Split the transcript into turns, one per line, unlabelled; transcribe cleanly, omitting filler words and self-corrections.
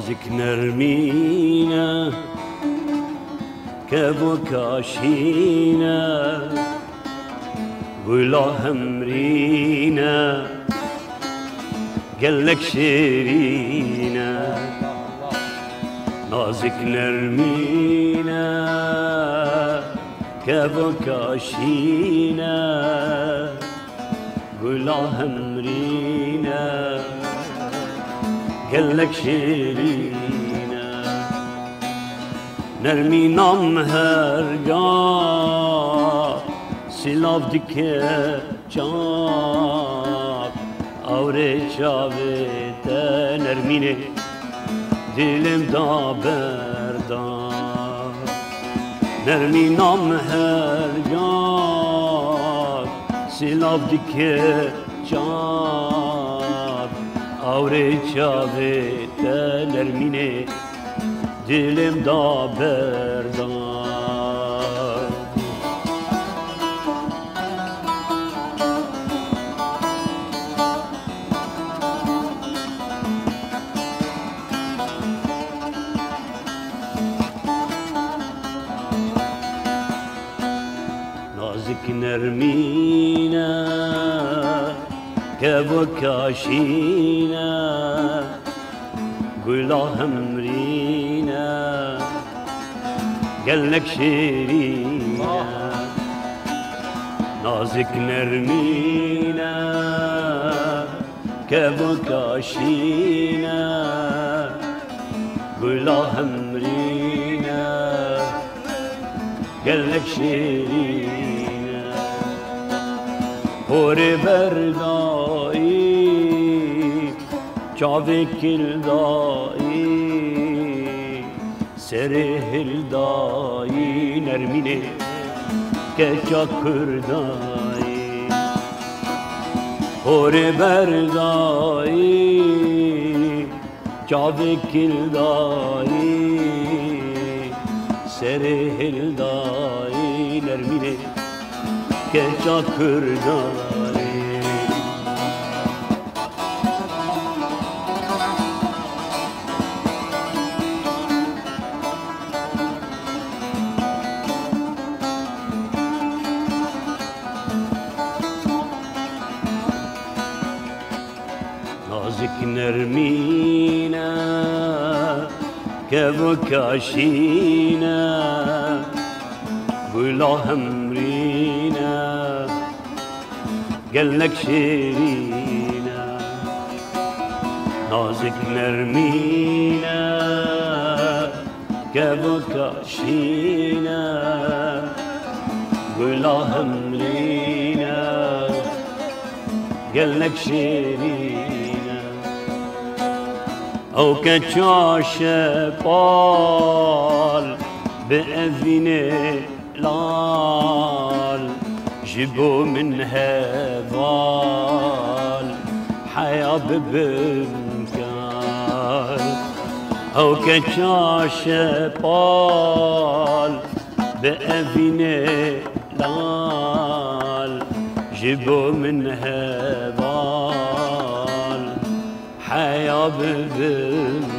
نازك نرمينا كابو كاشينا ولا همرينا قالك شيرينا نازك نرمينا كابو كاشينا ولا همرينا قالك شيرينا نرمي نام هرگاه سلاف دکه چاک آوره چاوته نرمینه دلم دا بردار نرمی نام هرگاه سلاف دکه چاک آوره چاوته نرمینه دلم دا بردار نازك نرمينا كابو كاشينا قولا همرينا قالك شيرينا نازك نرمينا كابو كاشينا قولا همرينا قالك شيرينا هوري بردائي چاوه کلدایی سره دایی نرمینه کچا کردایی هور بردایی چاوه کلدایی سره دایی نرمینه کچا کردایی نازك نرمينا كابو كاشينا ولا همرينا قالك شيرينا نازك نرمينا كابو كاشينا ولا همرينا قالك شيرينا او كتشاش بال بأذنه لال جيبوا من هذال حياة ببمكان او كتشاش بال بأذنه لال جيبوا من هذال حياة ببمكان